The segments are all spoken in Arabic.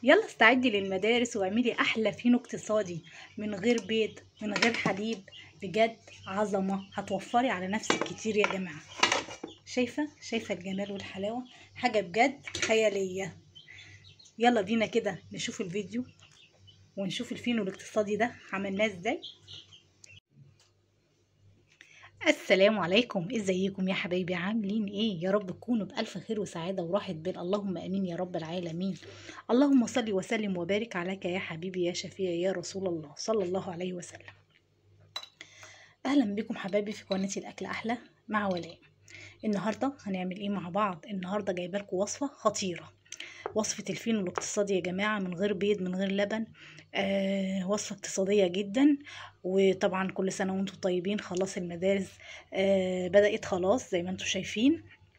يلا استعدي للمدارس واعملي احلى فينو اقتصادي من غير بيض من غير حليب. بجد عظمه، هتوفري على نفسك كتير يا جماعه. شايفه الجمال والحلاوه، حاجه بجد خياليه. يلا بينا كده نشوف الفيديو ونشوف الفينو الاقتصادي ده عملناه ازاي. السلام عليكم، ازيكم يا حبايبي؟ عاملين ايه؟ يا رب تكونوا بالف خير وسعاده وراحه بال. اللهم امين يا رب العالمين. اللهم صل وسلم وبارك عليك يا حبيبي يا شفيعي يا رسول الله صلى الله عليه وسلم. اهلا بكم حبايبي في قناه الاكل احلى مع ولاء. النهارده هنعمل ايه مع بعض؟ النهارده جايبه لكم وصفه خطيره، وصفة الفينو الاقتصادي يا جماعة، من غير بيض من غير لبن. وصفة اقتصادية جدا. وطبعا كل سنة وانتم طيبين، خلاص المدارس بدأت خلاص زي ما انتم شايفين.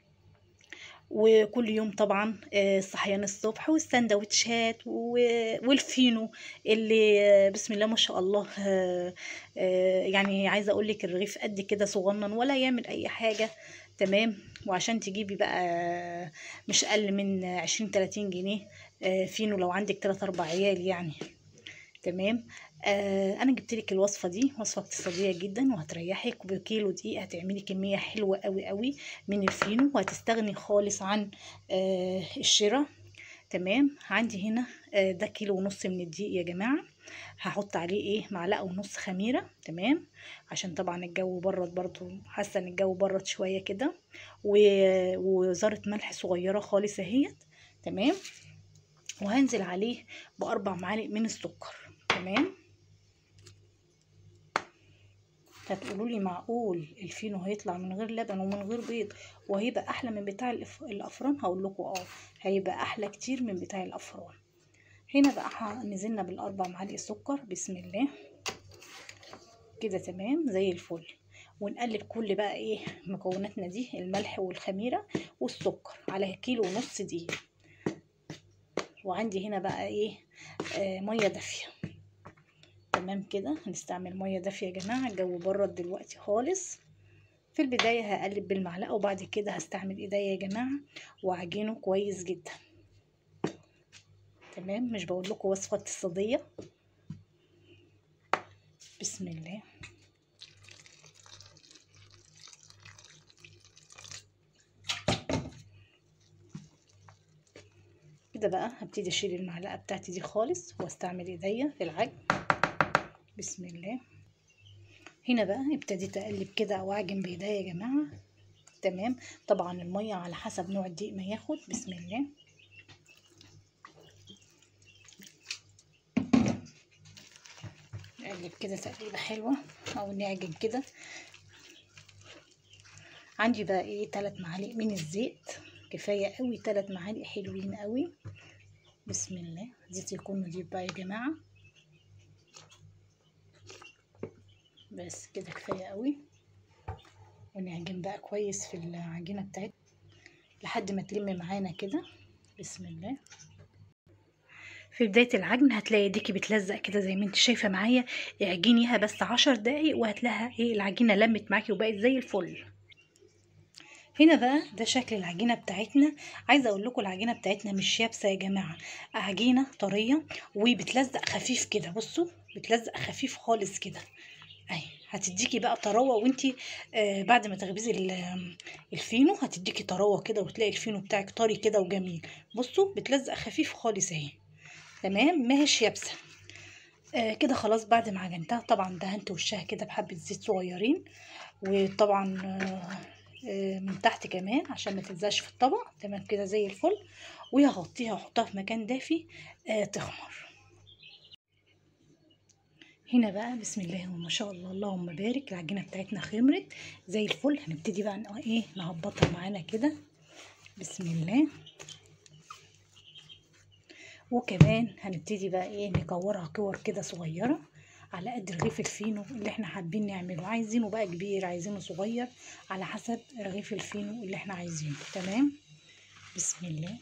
وكل يوم طبعا الصحيان الصبح والسندوتشات والفينو اللي بسم الله ما شاء الله. يعني عايزه اقول لك الرغيف قد كده صغنن ولا يعمل اي حاجه. تمام. وعشان تجيبي بقى مش اقل من 20-30 جنيه فينو لو عندك 3-4 عيال يعني. تمام. انا جبت لك الوصفه دي، وصفه اقتصاديه جدا وهتريحك. بكيلو دقيق هتعملي كميه حلوه قوي قوي من الفينو، وهتستغني خالص عن الشراء. تمام. عندي هنا ده 1.5 كيلو من الدقيق يا جماعه. هحط عليه ايه؟ 1.5 معلقة خميره. تمام. عشان طبعا الجو برد، برضو حاسه ان الجو برد شويه كده. وذره ملح صغيره خالص اهيت. تمام. وهنزل عليه ب4 معالق من السكر. تمام. هتقولوا لي معقول الفينو هيطلع من غير لبن ومن غير بيض وهيبقى احلى من بتاع الافران؟ هقول لكم هيبقى احلى كتير من بتاع الافران. هنا بقى نزلنا ب4 معالق سكر. بسم الله كده. تمام زي الفل. ونقلب كل بقى ايه مكوناتنا دي، الملح والخميره والسكر، على 1.5 كيلو دقيق. وعندي هنا بقى ايه ميه دافيه. تمام كده. هنستعمل ميه دافيه يا جماعه، الجو برد دلوقتي خالص. في البدايه هقلب بالمعلقه، وبعد كده هستعمل ايديا يا جماعه واعجنه كويس جدا. تمام. مش بقول لكم وصفه اقتصاديه. بسم الله. كده بقى هبتدي اشيل المعلقه بتاعتي دي خالص واستعمل ايديا في العجن. بسم الله. هنا بقى ابتديت اقلب كده واعجن بايديا يا جماعه. تمام. طبعا الميه على حسب نوع الدقيق ما ياخد. بسم الله. نقلب كده تقليبه حلوه او نعجن كده. عندي بقى ايه 3 معالق من الزيت، كفايه قوي 3 معالق حلوين قوي. بسم الله. زيت يكون نضيف بقى يا جماعه. بس كده كفايه قوي. ونعجن بقى كويس في العجينه بتاعتنا لحد ما تلم معانا كده. بسم الله. في بدايه العجن هتلاقي ايديكي بتلزق كده زي ما انت شايفه معايا. اعجنيها بس 10 دقايق وهتلاقيها ايه العجينه لمت معاكي وبقت زي الفل. هنا بقى ده شكل العجينه بتاعتنا. عايزه اقول لكم العجينه بتاعتنا مش يابسه يا جماعه، عجينه طريه وبتلزق خفيف كده. بصوا بتلزق خفيف خالص كده اهي. هتديكي بقى طراوه وانتي بعد ما تخبزي الفينو هتديكي طراوه كده، وتلاقي الفينو بتاعك طري كده وجميل. بصوا بتلزق خفيف خالص اهي. تمام. ماهيش يابسه. كده خلاص. بعد ما عجنتها طبعا دهنت وشها كده بحبه زيت صغيرين، وطبعا من تحت كمان عشان ما تلزقش في الطبق. تمام كده زي الفل. وهغطيها واحطها في مكان دافي تخمر. هنا بقى بسم الله وما شاء الله اللهم بارك، العجينه بتاعتنا خمرت زي الفل. هنبتدي بقى ايه نهبطها معانا كده. بسم الله. وكمان هنبتدي بقى ايه نكورها كور كده صغيره على قد رغيف الفينو اللي احنا حابين نعمله. عايزينه بقى كبير عايزينه صغير على حسب رغيف الفينو اللي احنا عايزينه. تمام. بسم الله.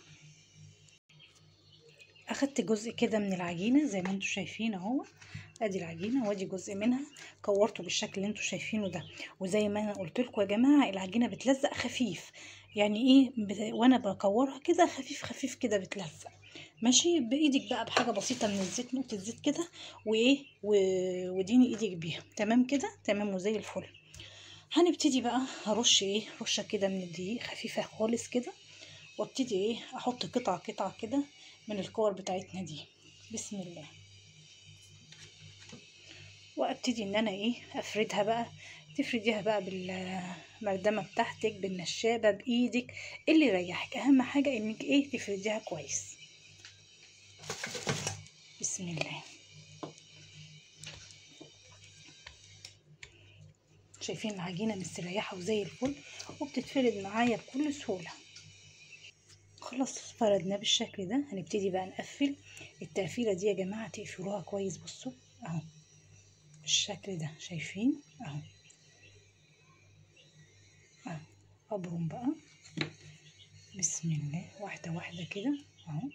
اخدت جزء كده من العجينه زي ما انتم شايفين اهو. ادي العجينه وادي جزء منها كورته بالشكل اللي انتم شايفينه ده. وزي ما انا قلت لكم يا جماعه العجينه بتلزق خفيف، يعني ايه وانا بكورها كده خفيف خفيف كده بتلزق. ماشي. بايدك بقى بحاجه بسيطه من الزيت، نقطه زيت كده، وايه وديني ايدك بيها. تمام كده، تمام وزي الفل. هنبتدي بقى هرش ايه رشه كده من الدقيق خفيفه خالص كده، وابتدي ايه احط قطعه قطعه كده من الكور بتاعتنا دي. بسم الله. وابتدي ان انا ايه افردها بقى. تفرديها بقى بالمردمه بتاعتك، بالنشابه، بايدك، اللي يريحك. اهم حاجه انك ايه تفرديها كويس. بسم الله. شايفين العجينه مستريحه وزي الفل، وبتتفرد معايا بكل سهوله. خلاص فردناه بالشكل ده. هنبتدي بقى نقفل. التقفيله دي يا جماعه تقفلوها كويس. بصوا اهو بالشكل ده، شايفين اهو. اهو ابرم بقى. بسم الله، واحده واحده كده اهو.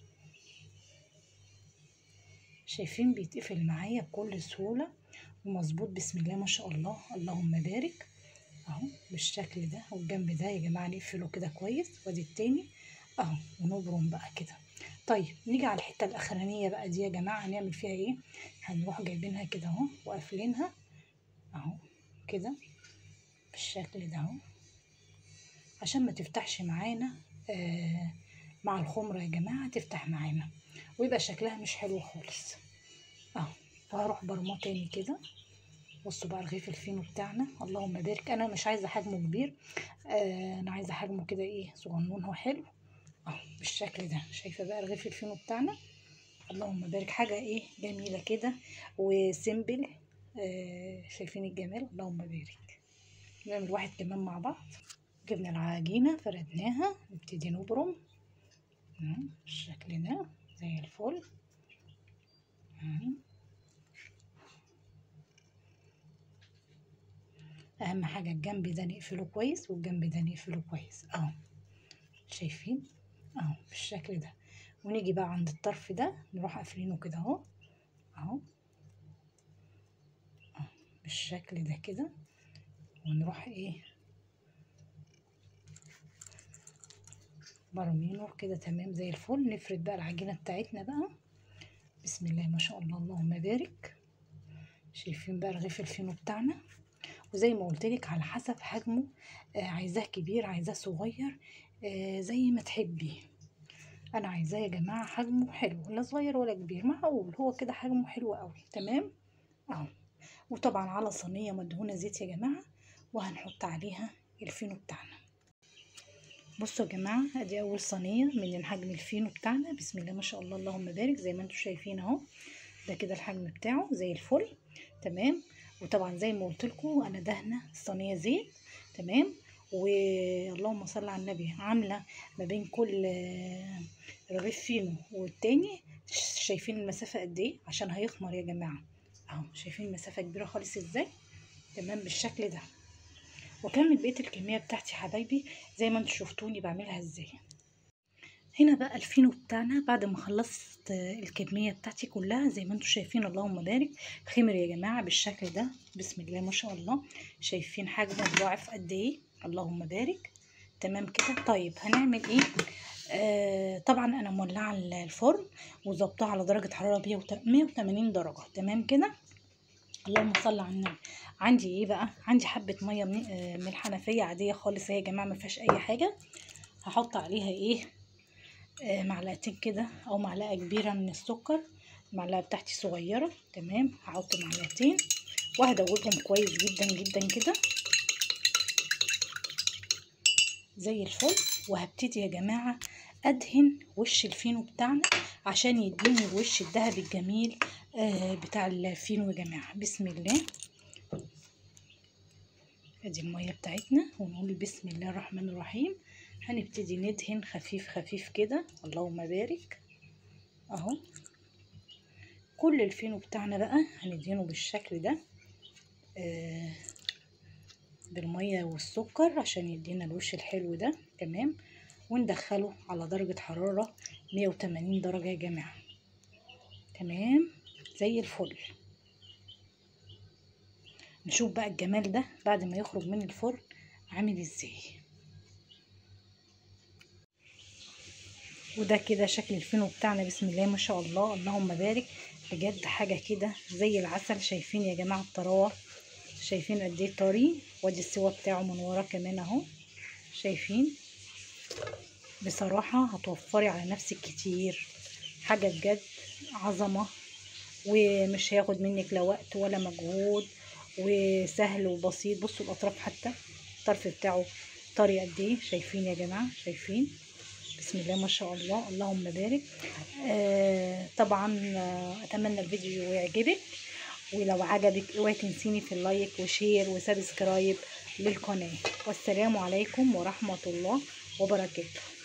شايفين بيتقفل معايا بكل سهوله ومظبوط. بسم الله ما شاء الله، اللهم بارك. اهو بالشكل ده. والجنب ده يا جماعه نقفله كده كويس، وادي التاني اهو، ونبرم بقى كده. طيب نيجي على الحته الاخرانيه بقى دي يا جماعه، هنعمل فيها ايه؟ هنروح جايبينها كده اهو وقافلينها اهو كده بالشكل ده اهو، عشان ما تفتحش معانا مع الخمره يا جماعه، تفتح معانا ويبقى شكلها مش حلو خالص اهو. وهروح برماه تاني كده. بصوا بقى رغيف الفينو بتاعنا، اللهم بارك. انا مش عايزه حجمه كبير، انا عايزه حجمه كده ايه صغنون، هو حلو اهو بالشكل ده. شايفه بقى رغيف الفينو بتاعنا، اللهم بارك. حاجه ايه جميله كده وسيمبل. شايفين الجمال، اللهم بارك. نعمل واحد كمان مع بعض. جبنا العجينه فردناها، نبتدي نبرم بالشكل ده زي الفل. اهم حاجه الجنب ده نقفله كويس، والجنب ده نقفله كويس اهو. شايفين اهو بالشكل ده. ونيجي بقى عند الطرف ده نروح قافلينه كده اهو اهو بالشكل ده كده. ونروح ايه برمينه كده تمام زي الفل. نفرد بقى العجينه بتاعتنا بقى. بسم الله ما شاء الله، اللهم بارك. شايفين بقى رغيف الفينو بتاعنا، وزي ما قلت لك على حسب حجمه. عايزاه كبير، عايزاه صغير، زي ما تحبي. انا عايزاه يا جماعه حجمه حلو، لا صغير ولا كبير، معقول. هو كده حجمه حلو قوي تمام اهو. وطبعا على صينيه مدهونه زيت يا جماعه، وهنحط عليها الفينو بتاعنا. بصوا يا جماعه، ادي اول صينيه من حجم الفينو بتاعنا. بسم الله ما شاء الله، اللهم بارك. زي ما انتم شايفين اهو، ده كده الحجم بتاعه زي الفل تمام. وطبعا زي ما قلت لكم انا دهنه الصينيه زيت تمام. واللهم صل على النبي، عامله ما بين كل رغيف فينو والتاني. شايفين المسافه قد ايه؟ عشان هيخمر يا جماعه اهو. شايفين المسافه كبيره خالص ازاي؟ تمام بالشكل ده. واكمل بقيه الكميه بتاعتي يا حبايبي زي ما انتم شفتوني بعملها ازاي. هنا بقى الفينو بتاعنا بعد ما خلصت الكميه بتاعتي كلها زي ما انتم شايفين، اللهم بارك. خمر يا جماعه بالشكل ده. بسم الله ما شاء الله. شايفين حجمه ضاعف قد ايه؟ اللهم بارك. تمام كده. طيب هنعمل ايه؟ طبعا انا مولعه الفرن وظبطها على درجه حراره 180 درجه تمام كده. اللهم صل على النبي. عندي ايه بقى؟ عندي حبه ميه من الحنفيه عاديه خالص اهي يا جماعه، ما فيهاش اي حاجه. هحط عليها ايه معلقتين كده او معلقه كبيره من السكر. المعلقه بتاعتي صغيره تمام، هحط معلقتين وهدوبهم كويس جدا جدا كده زي الفل. وهبتدي يا جماعه ادهن وش الفينو بتاعنا عشان يديني الوش الذهبي الجميل بتاع الفينو يا جماعه. بسم الله. ادي الميه بتاعتنا، ونقول بسم الله الرحمن الرحيم. هنبتدي ندهن خفيف خفيف كده، اللهم بارك اهو. كل الفينو بتاعنا بقى هندهنه بالشكل ده بالميه والسكر عشان يدينا الوش الحلو ده تمام. وندخله على درجه حراره 180 درجه يا جماعه تمام زي الفل. نشوف بقى الجمال ده بعد ما يخرج من الفرن عامل ازاي. وده كده شكل الفينو بتاعنا. بسم الله ما شاء الله، اللهم بارك. بجد حاجه كده زي العسل. شايفين يا جماعه الطراوه؟ شايفين قد ايه طري؟ وادي السوا بتاعه من ورا كمان اهو. شايفين؟ بصراحه هتوفري على نفسك كتير. حاجه بجد عظمه، ومش هياخد منك لا وقت ولا مجهود، وسهل وبسيط. بصوا الاطراف، حتى الطرف بتاعه طري قد ايه. شايفين يا جماعه؟ شايفين؟ بسم الله ما شاء الله، اللهم بارك. طبعا اتمنى الفيديو يعجبك، ولو عجبك اوعي تنسيني في اللايك وشير وسبسكرايب للقناه. والسلام عليكم ورحمه الله وبركاته.